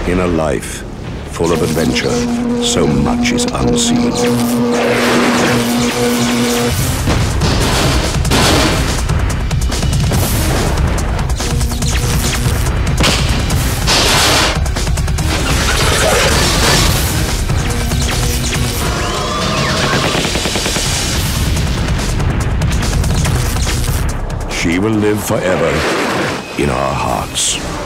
In a life full of adventure, so much is unseen. She will live forever in our hearts.